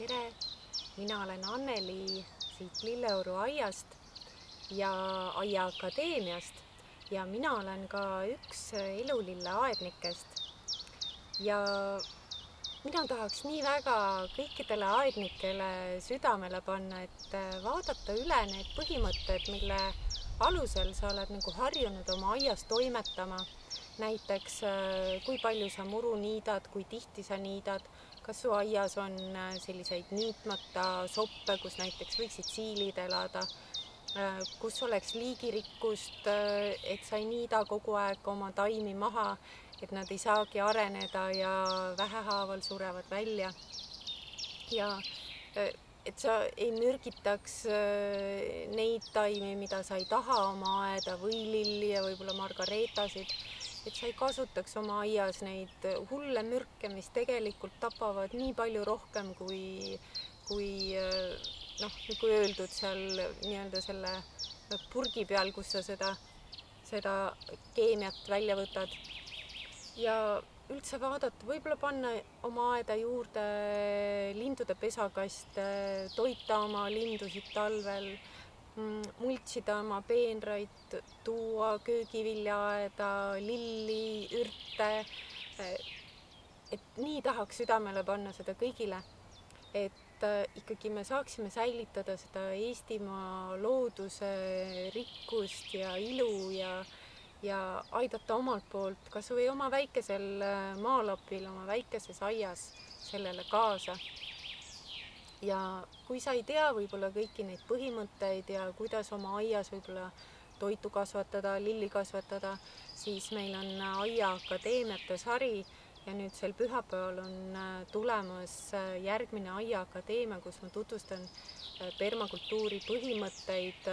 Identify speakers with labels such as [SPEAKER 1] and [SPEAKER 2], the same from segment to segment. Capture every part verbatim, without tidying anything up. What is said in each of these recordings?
[SPEAKER 1] tere! Mina olen Anneli siit Lilleoru aiast ja Aia Akadeemiast ja mina olen ka üks elulille aednikest. Ja mina tahaks nii väga kõikidele aednikele südamele panna, et vaadata üle need põhimõtted, mille alusel sa oled nagu harjunud oma aias toimetama. Näiteks, kui palju sa muru niidad, kui tihti sa niidad, kas su aias on selliseid niitmata soppe, kus näiteks võiksid siilid elada, kus oleks liigirikkust, et sa ei niida kogu aeg oma taimi maha, et nad ei saagi areneda ja vähehaaval surevad välja. Ja et sa ei mürgitaks neid taimi, mida sa ei taha oma aeda, võililli ja võib-olla margareetasid, et sa ei kasutaks oma aias neid hulle mürke, mis tegelikult tapavad nii palju rohkem kui, kui, noh, kui öeldud seal nii-öelda selle purgi peal, kus sa seda, seda keemiat välja võtad. Ja üldse vaadata, võib-olla panna oma aeda juurde lindude pesakaste, toita oma lindusid talvel, multsida oma peenraid, tuua köögiviljaaeda, lilli, ürte. Et nii tahaks südamele panna seda kõigile, et ikkagi me saaksime säilitada seda Eestimaa looduse rikkust ja ilu ja ja aidata omalt poolt kas või oma väikesel maalapil, oma väikeses aias sellele kaasa. Ja kui sa ei tea võib-olla kõiki neid põhimõtteid ja kuidas oma aias võib-olla toitu kasvatada, lilli kasvatada, siis meil on Aia Akadeemiate sari ja nüüd sel pühapäeval on tulemas järgmine Aia Akadeemia, kus ma tutvustan permakultuuri põhimõtteid,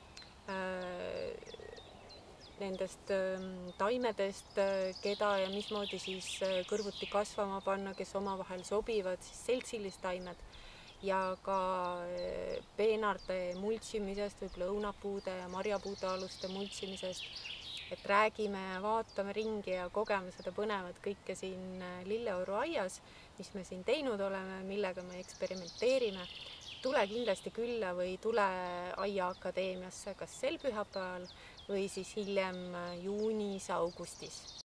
[SPEAKER 1] nendest taimedest, keda ja mismoodi siis kõrvuti kasvama panna, kes omavahel sobivad, siis seltsilistaimed ja ka peenarde multsimisest, võib-olla õunapuude ja marjapuude aluste multsimisest, et räägime ja vaatame ringi ja kogeme seda põnevat kõike siin Lilleoru aias, mis me siin teinud oleme, millega me eksperimenteerime. Tule kindlasti külla või tule Aia Akadeemiasse kas sel pühapäeval või siis hiljem juunis, augustis.